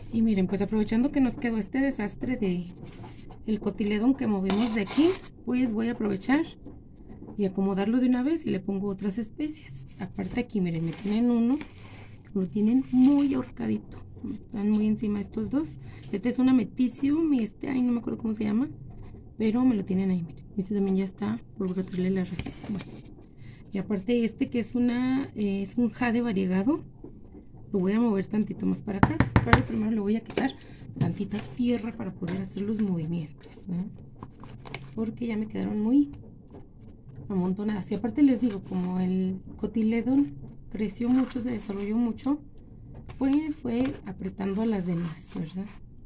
Y miren, pues aprovechando que nos quedó este desastre de el cotiledón que movimos de aquí, pues voy a aprovechar y acomodarlo de una vez y le pongo otras especies. Aparte aquí, miren, me tienen uno, lo tienen muy ahorcadito, están muy encima estos dos. Este es un ameticium y este, ay, no me acuerdo cómo se llama, pero me lo tienen ahí, miren. Este también ya está por brotarle la raíz. Bueno, y aparte este que es es un jade variegado, lo voy a mover tantito más para acá, pero primero le voy a quitar tantita tierra para poder hacer los movimientos, ¿no? Porque ya me quedaron muy amontonadas. Y aparte les digo, como el cotiledón creció mucho, se desarrolló mucho, pues fue apretando a las demás, ¿verdad?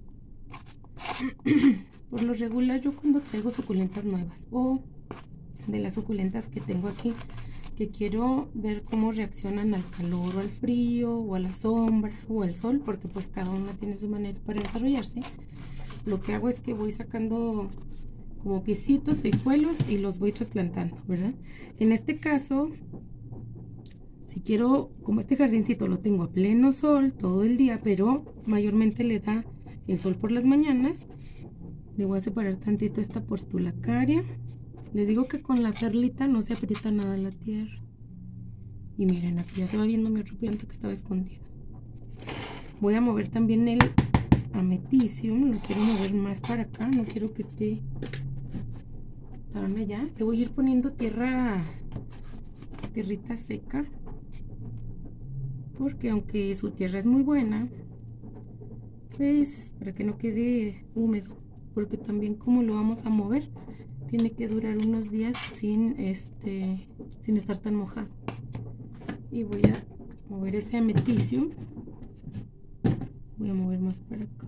Por lo regular yo cuando traigo suculentas nuevas o de las suculentas que tengo aquí, que quiero ver cómo reaccionan al calor o al frío o a la sombra o al sol, porque pues cada una tiene su manera para desarrollarse, lo que hago es que voy sacando como piecitos, hijuelos y los voy trasplantando, ¿verdad? En este caso, si quiero, como este jardincito lo tengo a pleno sol todo el día, pero mayormente le da el sol por las mañanas, le voy a separar tantito esta portulacaria. Les digo que con la perlita no se aprieta nada la tierra. Y miren, aquí ya se va viendo mi otra planta que estaba escondida. Voy a mover también el ameticium, lo quiero mover más para acá, no quiero que esté tan allá. Le voy a ir poniendo tierrita seca, porque aunque su tierra es muy buena, pues para que no quede húmedo, porque también como lo vamos a mover, tiene que durar unos días sin estar tan mojado. Y voy a mover ese ameticium. Voy a mover más para acá.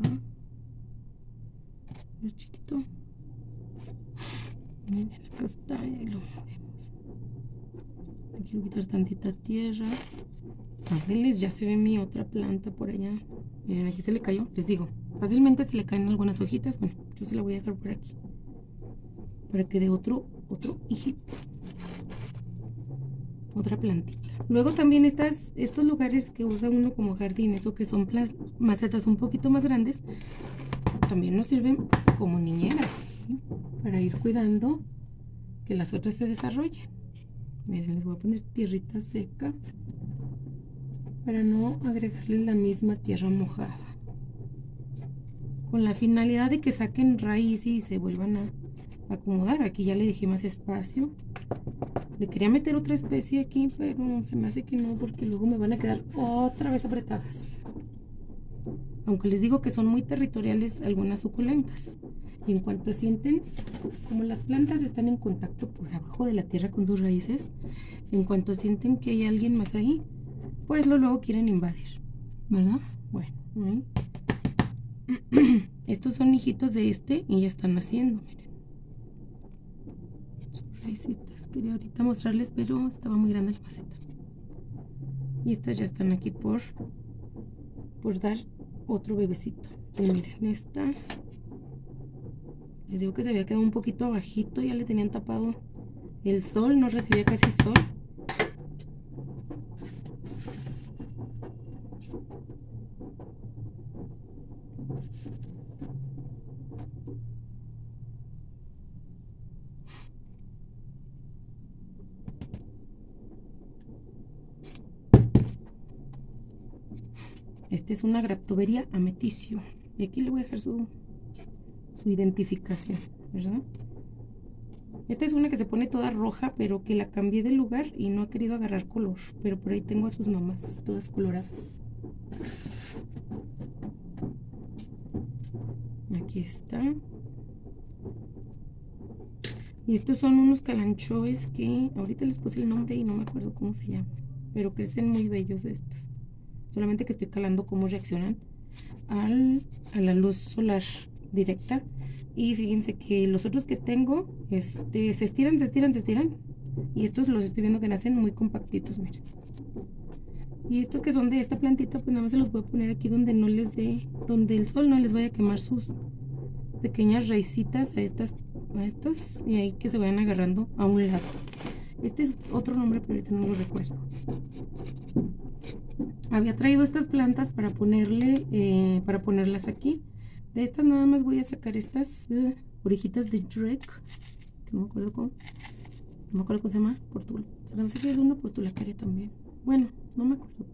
Más chiquito. Miren, acá está, y lo movemos. Quiero quitar tantita tierra. Ángeles, ya se ve mi otra planta por allá. Miren, aquí se le cayó. Les digo, fácilmente se le caen algunas hojitas. Bueno, yo se la voy a dejar por aquí, para que dé otro hijito, otra plantita. Luego también estos lugares que usa uno como jardines o que son macetas un poquito más grandes, también nos sirven como niñeras, ¿sí? Para ir cuidando que las otras se desarrollen. Miren, les voy a poner tierrita seca para no agregarles la misma tierra mojada, con la finalidad de que saquen raíz y se vuelvan a acomodar. Aquí ya le dejé más espacio. Le quería meter otra especie aquí, pero se me hace que no, porque luego me van a quedar otra vez apretadas. Aunque les digo que son muy territoriales algunas suculentas. Y en cuanto sienten, como las plantas están en contacto por abajo de la tierra con sus raíces, en cuanto sienten que hay alguien más ahí, pues luego quieren invadir, ¿verdad? Bueno, ¿eh? Estos son hijitos de y ya están naciendo, miren. Raícitas. Quería ahorita mostrarles, pero estaba muy grande la maceta. Y estas ya están aquí por dar otro bebecito. Y miren, esta, les digo que se había quedado un poquito abajito, ya le tenían tapado el sol, no recibía casi sol. Este es una Graptoveria ameticium. Y aquí le voy a dejar su identificación, ¿verdad? Esta es una que se pone toda roja, pero que la cambié de lugar y no ha querido agarrar color. Pero por ahí tengo a sus mamás, todas coloradas. Aquí está. Y estos son unos calanchoes que ahorita les puse el nombre y no me acuerdo cómo se llaman. Pero crecen muy bellos estos. Solamente que estoy calando cómo reaccionan a la luz solar directa. Y fíjense que los otros que tengo se estiran. Y estos los estoy viendo que nacen muy compactitos, miren. Y estos que son de esta plantita, pues nada más se los voy a poner aquí donde no les dé, donde el sol no les vaya a quemar sus pequeñas raicitas a estas, y ahí que se vayan agarrando a un lado. Este es otro nombre, pero ahorita no lo recuerdo. Había traído estas plantas para ponerlas aquí. De estas nada más voy a sacar estas orejitas de Drake, que no me acuerdo cómo se llama, se me hace que es una portulacaria también. Bueno, no me acuerdo.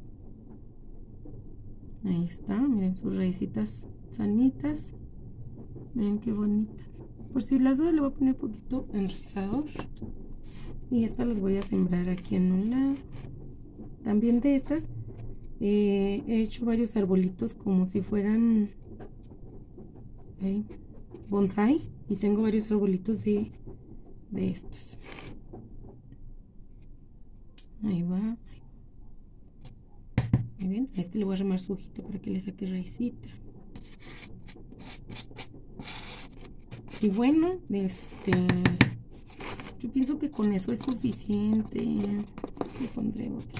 Ahí está, miren sus raícitas sanitas. Miren qué bonitas. Por si las dudas le voy a poner un poquito enraizador. Y estas las voy a sembrar aquí en un lado. También de estas he hecho varios arbolitos como si fueran bonsai. Y tengo varios arbolitos de estos. Ahí va. Muy bien, a este le voy a remar su hojita para que le saque raicita. Y bueno, yo pienso que con eso es suficiente. Le pondré otra.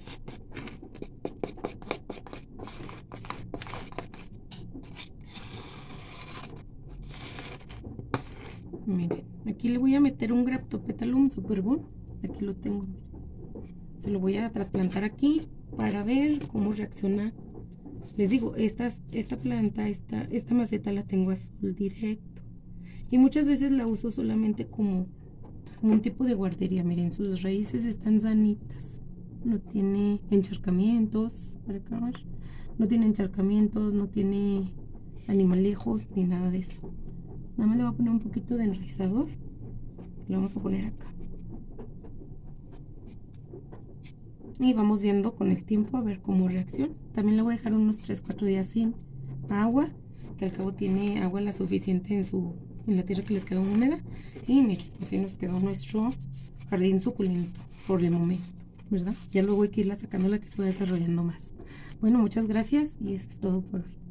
Miren, aquí le voy a meter un Graptopétalum Superboom. Aquí lo tengo. Se lo voy a trasplantar aquí para ver cómo reacciona. Les digo, esta planta, esta maceta la tengo a sol directo. Y muchas veces la uso solamente como un tipo de guardería. Miren, sus raíces están sanitas. No tiene encharcamientos. Para acá, no tiene encharcamientos, no tiene animalejos ni nada de eso. Nada más le voy a poner un poquito de enraizador. Lo vamos a poner acá. Y vamos viendo con el tiempo a ver cómo reacciona. También le voy a dejar unos 3-4 días sin agua, que al cabo tiene agua la suficiente en la tierra que les quedó húmeda. Y miren, así nos quedó nuestro jardín suculento por el momento, ¿verdad? Ya luego hay que irla sacando la que se va desarrollando más. Bueno, muchas gracias y eso es todo por hoy.